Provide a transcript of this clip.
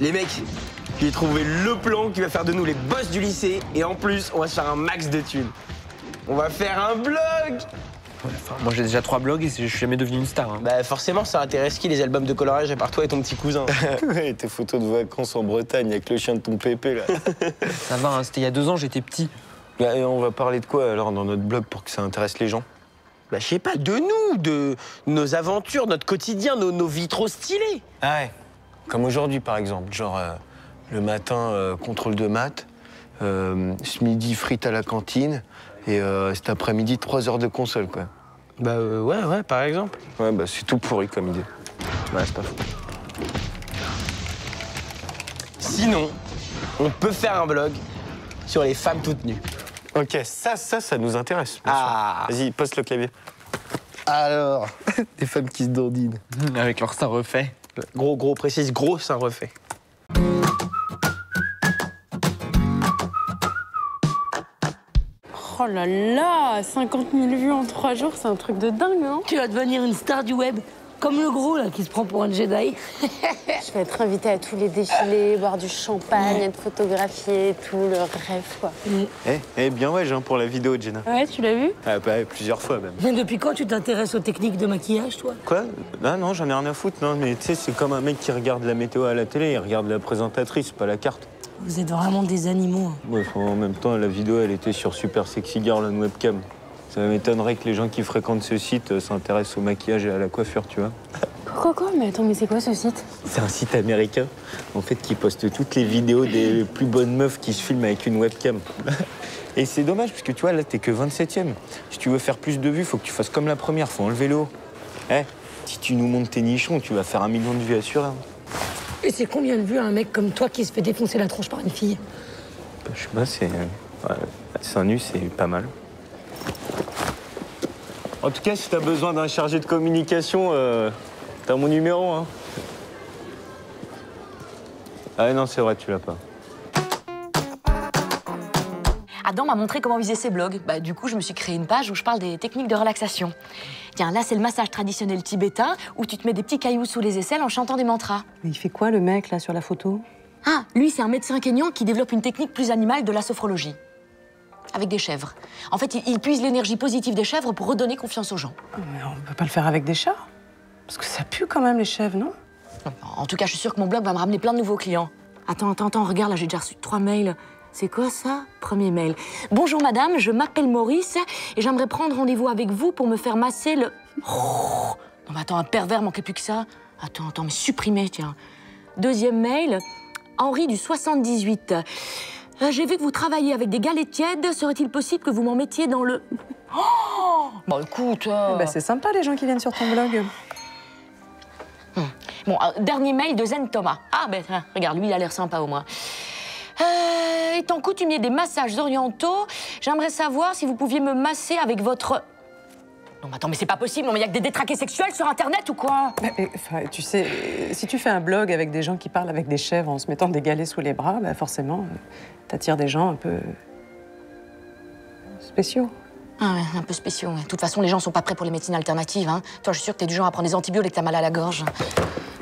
Les mecs, j'ai trouvé le plan qui va faire de nous les boss du lycée. Et en plus, on va se faire un max de thunes. On va faire un blog. Ouais, enfin, moi j'ai déjà 3 blogs et je suis jamais devenu une star. Hein. Bah forcément, ça intéresse qui les albums de coloriage à part toi et ton petit cousin? Ouais, tes photos de vacances en Bretagne avec le chien de ton pépé, là. Ça va, hein, c'était il y a 2 ans, j'étais petit. Et on va parler de quoi, alors, dans notre blog pour que ça intéresse les gens? Bah je sais pas, de nous, de nos aventures, notre quotidien, nos vies trop stylées. Ah ouais. Comme aujourd'hui, par exemple. Genre, le matin, contrôle de maths. Ce midi, frites à la cantine. Et cet après-midi, 3 heures de console, quoi. Bah ouais, par exemple. Ouais, bah c'est tout pourri comme idée. Ouais, c'est pas faux. Sinon, on peut faire un blog sur les femmes toutes nues. Ok, ça nous intéresse. Ah. Vas-y, poste le clavier. Alors, des femmes qui se dandinent. Avec leur sein refait. Gros, précise, gros, ça refait. Oh là là, 50 000 vues en 3 jours, c'est un truc de dingue, hein? Tu vas devenir une star du web, comme le gros là qui se prend pour un Jedi. Je vais être invitée à tous les défilés, boire du champagne, être photographiée et tout, le rêve, quoi. Bien ouais, pour la vidéo, Jenna. Ouais, tu l'as vu? Ah bah, plusieurs fois même. Mais depuis quand tu t'intéresses aux techniques de maquillage, toi? Quoi? Ah non, j'en ai rien à foutre, non. Mais tu sais, c'est comme un mec qui regarde la météo à la télé, il regarde la présentatrice, pas la carte. Vous êtes vraiment des animaux. Ouais, en même temps, la vidéo, elle était sur Super Sexy Girl on webcam. Ça m'étonnerait que les gens qui fréquentent ce site s'intéressent au maquillage et à la coiffure, tu vois. Quoi? Mais attends, mais c'est quoi ce site? C'est un site américain, en fait, qui poste toutes les vidéos des plus bonnes meufs qui se filment avec une webcam. Et c'est dommage, parce que tu vois, là, t'es que 27e. Si tu veux faire plus de vues, faut que tu fasses comme la première, faut enlever le haut. Si tu nous montes tes nichons, tu vas faire 1 million de vues assurées. Et c'est combien de vues un mec comme toi qui se fait défoncer la tronche par une fille? Bah, je sais pas, c'est... seins nus, c'est pas mal. En tout cas, si t'as besoin d'un chargé de communication, t'as mon numéro, hein. Ah non, c'est vrai, tu l'as pas. Adam m'a montré comment user ses blogs. Bah, du coup, je me suis créé une page où je parle des techniques de relaxation. Tiens, là, c'est le massage traditionnel tibétain où tu te mets des petits cailloux sous les aisselles en chantant des mantras. Mais il fait quoi, le mec, là, sur la photo? Ah, lui, c'est un médecin kényan qui développe une technique plus animale de la sophrologie. Avec des chèvres. En fait, il puise l'énergie positive des chèvres pour redonner confiance aux gens. Mais on peut pas le faire avec des chats? Parce que ça pue quand même, les chèvres, non? En tout cas, je suis sûre que mon blog va me ramener plein de nouveaux clients. Attends, regarde, là, j'ai déjà reçu 3 mails. C'est quoi ça? Premier mail. Bonjour madame, je m'appelle Maurice et j'aimerais prendre rendez-vous avec vous pour me faire masser le... Oh non mais attends, un pervers manquait plus que ça. Attends, mais supprimer, tiens. Deuxième mail, Henri du 78. J'ai vu que vous travaillez avec des galets tièdes. Serait-il possible que vous m'en mettiez dans le... Oh bah écoute... C'est sympa, les gens qui viennent sur ton blog. Bon, dernier mail de Zen Thomas. Ah ben, regarde, lui, il a l'air sympa au moins. Étant coutumier des massages orientaux, j'aimerais savoir si vous pouviez me masser avec votre... Non mais attends, mais c'est pas possible, non mais il y a que des détraqués sexuels sur Internet ou quoi? Enfin, tu sais, si tu fais un blog avec des gens qui parlent avec des chèvres en se mettant des galets sous les bras, forcément, t'attires des gens un peu... spéciaux. Ah ouais, un peu spéciaux, ouais. De toute façon, les gens sont pas prêts pour les médecines alternatives, hein. Toi, je suis sûre que t'es du genre à prendre des antibiotiques et que t'as mal à la gorge.